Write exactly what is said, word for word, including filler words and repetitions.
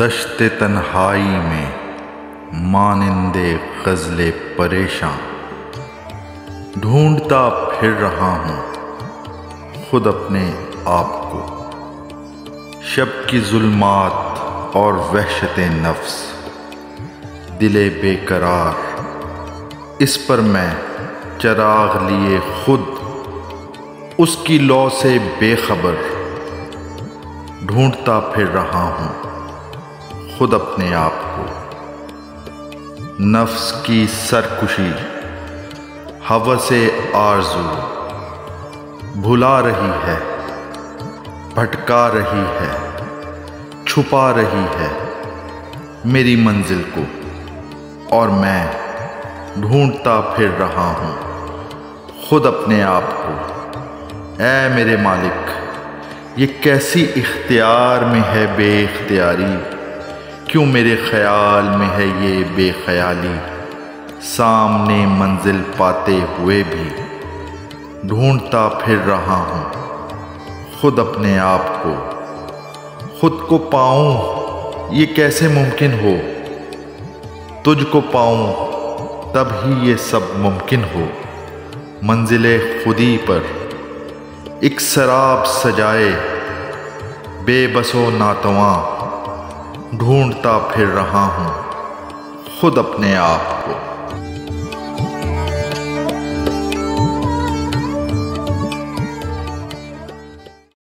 दश्ते तन्हाई में मानिंदे ग़ज़ले परेशान, ढूंढता फिर रहा हूँ खुद अपने आप को। शब की जुल्मात और वहशते नफ्स, दिले बेकरार, इस पर मैं चराग लिए खुद उसकी लौ से बेखबर, ढूंढता फिर रहा हूँ खुद अपने आप को। नफ्स की सरकुशी हवसे आरज़ू भुला रही है, भटका रही है, छुपा रही है मेरी मंजिल को, और मैं ढूंढता फिर रहा हूँ खुद अपने आप को। ऐ मेरे मालिक, ये कैसी इख्तियार में है बेइख्तियारी, क्यों मेरे ख्याल में है ये बेख्याली। सामने मंजिल पाते हुए भी ढूंढता फिर रहा हूँ खुद अपने आप को। खुद को पाऊँ ये कैसे मुमकिन हो, तुझको पाऊँ तब ही ये सब मुमकिन हो। मंजिले खुदी पर एक सराब सजाए बेबसो नातवां, ढूंढता फिर रहा हूँ खुद अपने आप को।